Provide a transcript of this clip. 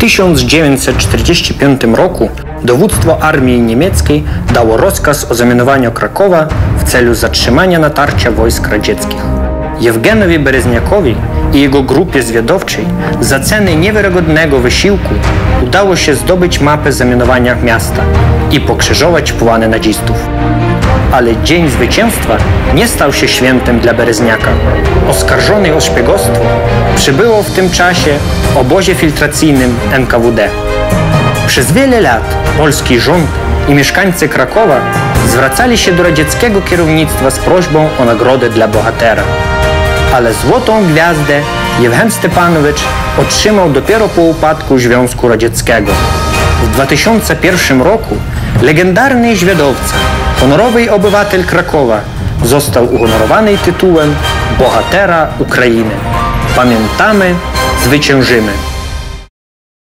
1945 roku dowództwo armii niemieckiej dało rozkaz o zamianowaniu Krakowa w celu zatrzymania natarcia wojsk radzieckich. Jewgenowi Berezniakowi i jego grupie zwiadowczej za cenę niewiarygodnego wysiłku udało się zdobyć mapę zamianowania miasta i pokrzyżować plany nazistów. Ale dzień zwycięstwa nie stał się świętem dla Berezniaka. Oskarżony o szpiegostwo przybyło w tym czasie w obozie filtracyjnym NKWD. Przez wiele lat polski rząd i mieszkańcy Krakowa zwracali się do radzieckiego kierownictwa z prośbą o nagrodę dla bohatera. Ale złotą gwiazdę Jewgen Stepanowicz otrzymał dopiero po upadku Związku Radzieckiego. W 2001 roku legendarny zwiadowca, honorowy obywatel Krakowa został uhonorowany tytułem Bohatera Ukrainy. Pamiętamy, zwyciężymy!